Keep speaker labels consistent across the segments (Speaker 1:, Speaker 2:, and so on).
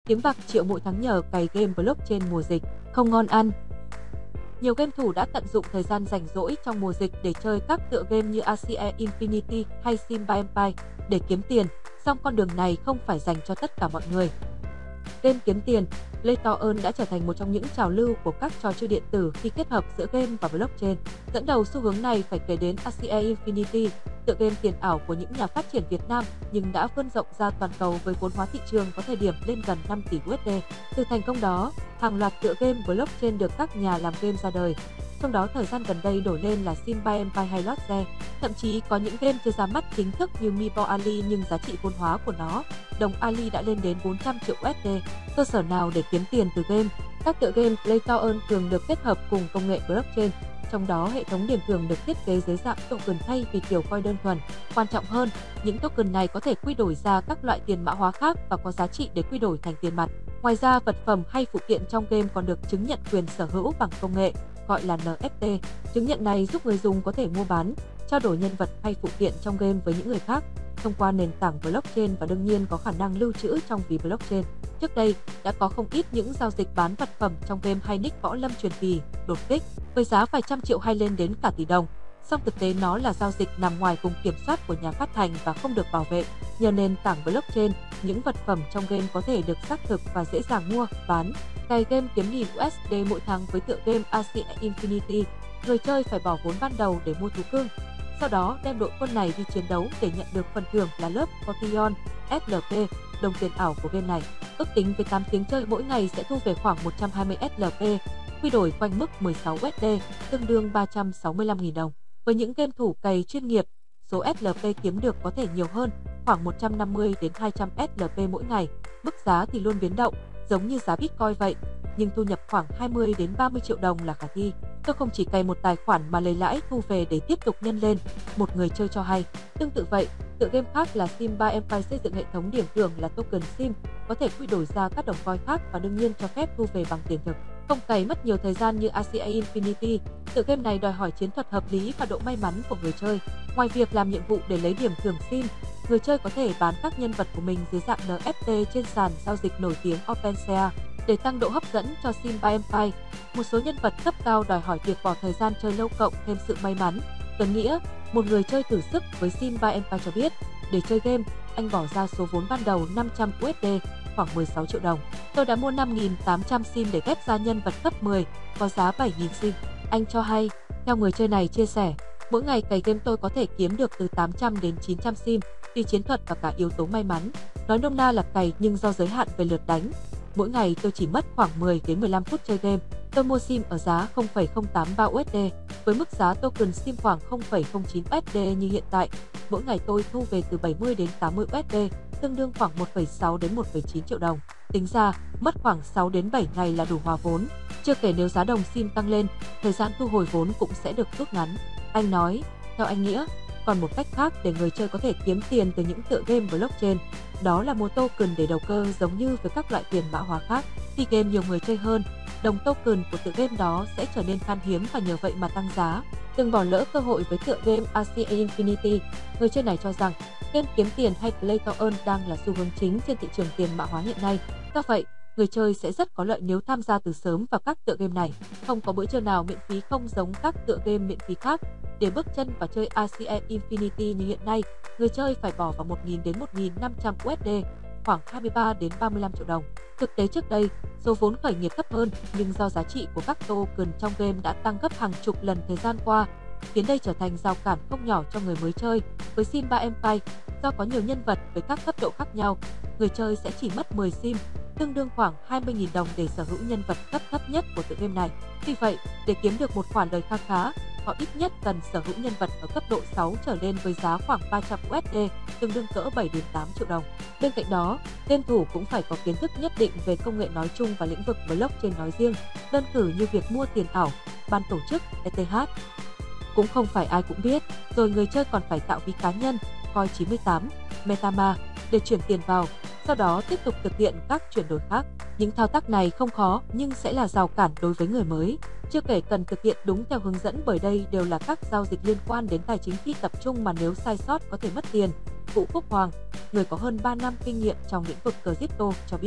Speaker 1: kiếm bạc triệu mỗi tháng nhờ cày game blockchain mùa dịch, không ngon ăn. Nhiều game thủ đã tận dụng thời gian rảnh rỗi trong mùa dịch để chơi các tựa game như Axie Infinity hay Simba Empire để kiếm tiền, song con đường này không phải dành cho tất cả mọi người. Game kiếm tiền, Play to Earn đã trở thành một trong những trào lưu của các trò chơi điện tử khi kết hợp giữa game và blockchain. Dẫn đầu xu hướng này phải kể đến Axie Infinity, tựa game tiền ảo của những nhà phát triển Việt Nam nhưng đã vươn rộng ra toàn cầu với vốn hóa thị trường có thời điểm lên gần 5 tỷ USD. Từ thành công đó, hàng loạt tựa game blockchain được các nhà làm game ra đời. Trong đó thời gian gần đây nổi lên là Simba Empire hay Lotse. Thậm chí có những game chưa ra mắt chính thức như Meeple Ali nhưng giá trị vốn hóa của nó, đồng Ali đã lên đến 400 triệu USD. Cơ sở nào để kiếm tiền từ game? Các tựa game Play to Earn thường được kết hợp cùng công nghệ blockchain. Trong đó, hệ thống điểm thưởng được thiết kế dưới dạng token thay vì kiểu coin đơn thuần. Quan trọng hơn, những token này có thể quy đổi ra các loại tiền mã hóa khác và có giá trị để quy đổi thành tiền mặt. Ngoài ra, vật phẩm hay phụ kiện trong game còn được chứng nhận quyền sở hữu bằng công nghệ, gọi là NFT. Chứng nhận này giúp người dùng có thể mua bán, trao đổi nhân vật hay phụ kiện trong game với những người khác thông qua nền tảng blockchain và đương nhiên có khả năng lưu trữ trong ví blockchain. Trước đây, đã có không ít những giao dịch bán vật phẩm trong game hay nick võ lâm truyền kỳ, đột kích, với giá vài trăm triệu hay lên đến cả tỷ đồng. Song thực tế nó là giao dịch nằm ngoài vùng kiểm soát của nhà phát hành và không được bảo vệ. Nhờ nền tảng blockchain, những vật phẩm trong game có thể được xác thực và dễ dàng mua, bán. Cày game kiếm nghìn USD mỗi tháng với tựa game Axie Infinity, người chơi phải bỏ vốn ban đầu để mua thú cưng. Sau đó đem đội quân này đi chiến đấu để nhận được phần thưởng là lớp Cotillon, SLP, đồng tiền ảo của game này. Ước tính với 8 tiếng chơi mỗi ngày sẽ thu về khoảng 120 SLP, quy đổi quanh mức 16 USD, tương đương 365.000 đồng. Với những game thủ cày chuyên nghiệp, số SLP kiếm được có thể nhiều hơn, khoảng 150 đến 200 SLP mỗi ngày. Mức giá thì luôn biến động, giống như giá Bitcoin vậy, nhưng thu nhập khoảng 20 đến 30 triệu đồng là khả thi. Tôi không chỉ cày một tài khoản mà lấy lãi thu về để tiếp tục nhân lên, một người chơi cho hay. Tương tự vậy, tựa game khác là Simba Empire xây dựng hệ thống điểm thưởng là token SIM, có thể quy đổi ra các đồng coin khác và đương nhiên cho phép thu về bằng tiền thực. Không cày mất nhiều thời gian như Axie Infinity, tựa game này đòi hỏi chiến thuật hợp lý và độ may mắn của người chơi. Ngoài việc làm nhiệm vụ để lấy điểm thưởng SIM, người chơi có thể bán các nhân vật của mình dưới dạng NFT trên sàn giao dịch nổi tiếng OpenSea. Để tăng độ hấp dẫn cho Simba Empire, một số nhân vật cấp cao đòi hỏi việc bỏ thời gian chơi lâu cộng thêm sự may mắn. Tuấn Nghĩa, một người chơi thử sức với Simba Empire cho biết, để chơi game, anh bỏ ra số vốn ban đầu 500 USD, khoảng 16 triệu đồng. Tôi đã mua 5.800 sim để ghép ra nhân vật cấp 10, có giá 7.000 sim. Anh cho hay, theo người chơi này chia sẻ, mỗi ngày cày game tôi có thể kiếm được từ 800 đến 900 sim, tùy chiến thuật và cả yếu tố may mắn. Nói nôm na là cày nhưng do giới hạn về lượt đánh. Mỗi ngày tôi chỉ mất khoảng 10 đến 15 phút chơi game. Tôi mua sim ở giá 0,083 USD, với mức giá token sim khoảng 0,09 USD như hiện tại. Mỗi ngày tôi thu về từ 70 đến 80 USD, tương đương khoảng 1,6 đến 1,9 triệu đồng. Tính ra, mất khoảng 6 đến 7 ngày là đủ hòa vốn. Chưa kể nếu giá đồng sim tăng lên, thời gian thu hồi vốn cũng sẽ được rút ngắn. Anh nói, theo anh Nghĩa, còn một cách khác để người chơi có thể kiếm tiền từ những tựa game blockchain, đó là mua token để đầu cơ giống như với các loại tiền mã hóa khác. Khi game nhiều người chơi hơn, đồng token của tựa game đó sẽ trở nên khan hiếm và nhờ vậy mà tăng giá. Đừng bỏ lỡ cơ hội với tựa game Axie Infinity. Người chơi này cho rằng game kiếm tiền hay Play to Earn đang là xu hướng chính trên thị trường tiền mã hóa hiện nay. Do vậy, người chơi sẽ rất có lợi nếu tham gia từ sớm vào các tựa game này. Không có bữa trưa nào miễn phí không giống các tựa game miễn phí khác. Để bước chân vào chơi Axie Infinity như hiện nay, người chơi phải bỏ vào 1.000 đến 1.500 USD, khoảng 23 đến 35 triệu đồng. Thực tế trước đây, số vốn khởi nghiệp thấp hơn, nhưng do giá trị của các token trong game đã tăng gấp hàng chục lần thời gian qua, khiến đây trở thành rào cản không nhỏ cho người mới chơi. Với Simba Empire, do có nhiều nhân vật với các cấp độ khác nhau, người chơi sẽ chỉ mất 10 sim, tương đương khoảng 20.000 đồng để sở hữu nhân vật cấp thấp nhất của tựa game này. Vì vậy, để kiếm được một khoản lời khá, họ ít nhất cần sở hữu nhân vật ở cấp độ 6 trở lên với giá khoảng 300 USD, tương đương cỡ 7 đến 8 triệu đồng. Bên cạnh đó, game thủ cũng phải có kiến thức nhất định về công nghệ nói chung và lĩnh vực blockchain nói riêng, đơn cử như việc mua tiền ảo, ban tổ chức, ETH. Cũng không phải ai cũng biết, rồi người chơi còn phải tạo ví cá nhân, Coin98, MetaMask để chuyển tiền vào, sau đó tiếp tục thực hiện các chuyển đổi khác. Những thao tác này không khó nhưng sẽ là rào cản đối với người mới. Chưa kể cần thực hiện đúng theo hướng dẫn bởi đây đều là các giao dịch liên quan đến tài chính phi tập trung mà nếu sai sót có thể mất tiền. Vũ Quốc Hoàng, người có hơn 3 năm kinh nghiệm trong lĩnh vực crypto cho biết,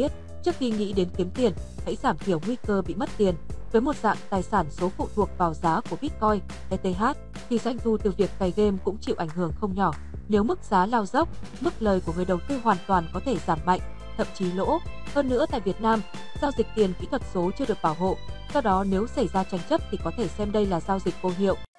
Speaker 1: Trước khi nghĩ đến kiếm tiền, hãy giảm thiểu nguy cơ bị mất tiền. Với một dạng tài sản số phụ thuộc vào giá của Bitcoin, ETH, thì doanh thu từ việc cày game cũng chịu ảnh hưởng không nhỏ. Nếu mức giá lao dốc, mức lời của người đầu tư hoàn toàn có thể giảm mạnh, thậm chí lỗ. Hơn nữa tại Việt Nam, giao dịch tiền kỹ thuật số chưa được bảo hộ, do đó nếu xảy ra tranh chấp thì có thể xem đây là giao dịch vô hiệu.